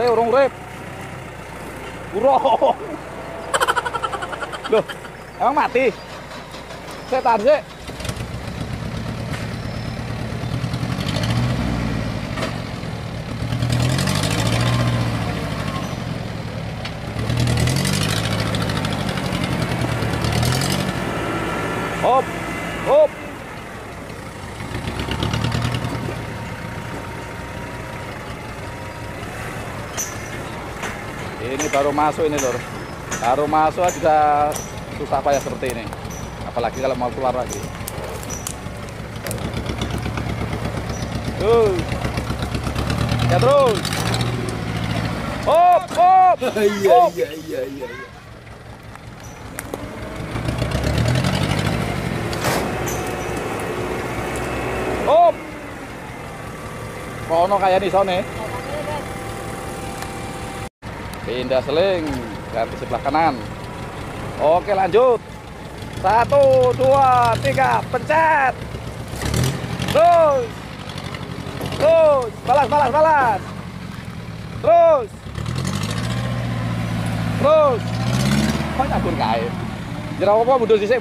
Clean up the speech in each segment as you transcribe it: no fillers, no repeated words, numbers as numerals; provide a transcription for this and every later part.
urung urip. Urung. Loh, emang mati? Saya tahan sih. Hop, hop. Ini baru masuk ini lor. Baru masuk sudah susah payah seperti ini. Apalagi kalau mau keluar lagi. Ya terus. Hop, hop. Iya. Hop. Kono kayak nih sone. Pindah seling ganti sebelah kanan. Oke lanjut. 1, 2, 3 pencet. Terus balas. Terus kok nyabur kae. Jera apa mundur sik.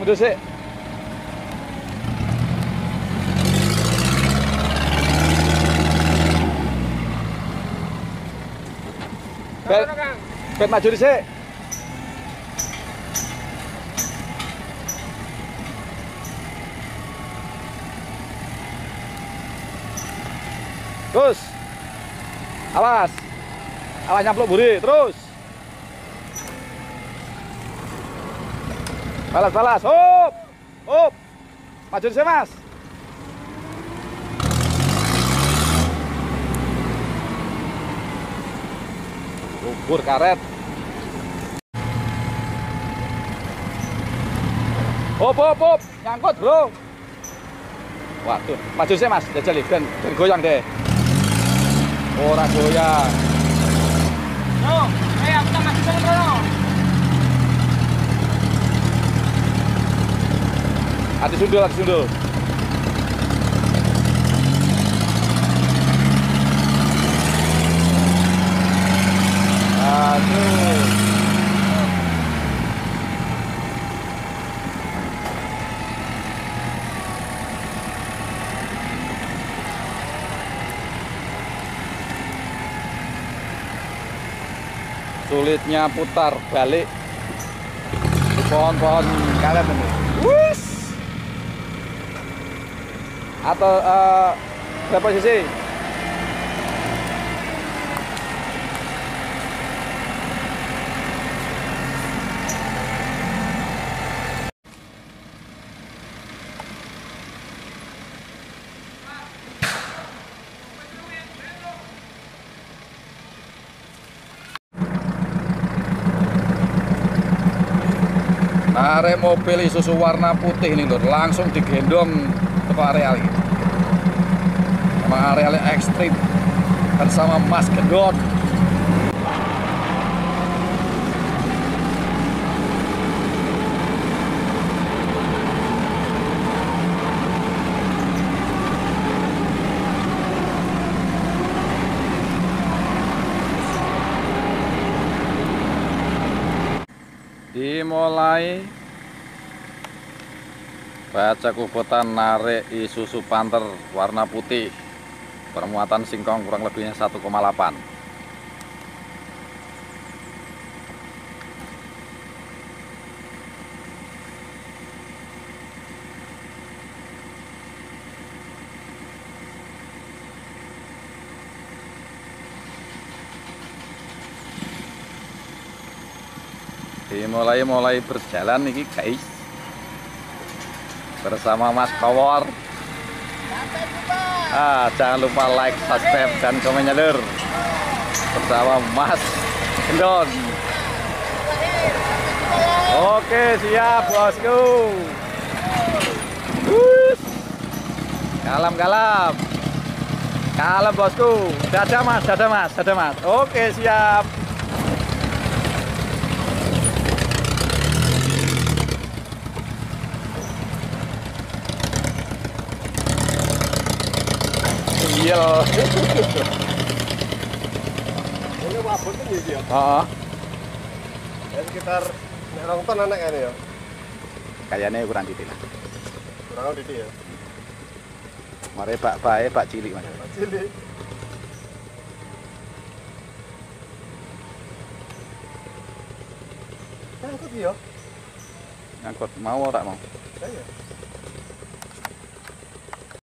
Bet maju dhisik. Terus. Awas nyampluk buri, terus. Balas. Hop. Maju dhisik, Mas. Ubur karet. Hop. Nyangkut, Bro. Waduh, maju sih, Mas. Jajal ben goyang deh. Ora goyang. Yo, ayo kita maju ke Bro. Hati sundul. Aduh. Sulitnya putar balik di pohon-pohon karet ini. Wus. Atau berapa sisi? Arek mobil Isuzu warna putih ini lur, langsung digendong ke areal ini. Memang arealnya ekstrim bersama Mas Gendon. Dimulai baca kubutan narik Isuzu Panther warna putih, bermuatan singkong kurang lebihnya 1,8. Mulai berjalan nih guys, bersama Mas Kowor. Jangan lupa like, subscribe, dan komennya lur, bersama Mas Gendon. Oke siap bosku. Kalem bosku. Dadah mas. Oke siap. Iya. abot kan iki ya. Heeh. Ya sekitar nek rong ton anak kan ya. Kayaknya kurang titik lah. Kurang titik ya. Mare bak cilik Mas. Cilik. Ngangkut ya. Ngangkut mau ora mau? Ya.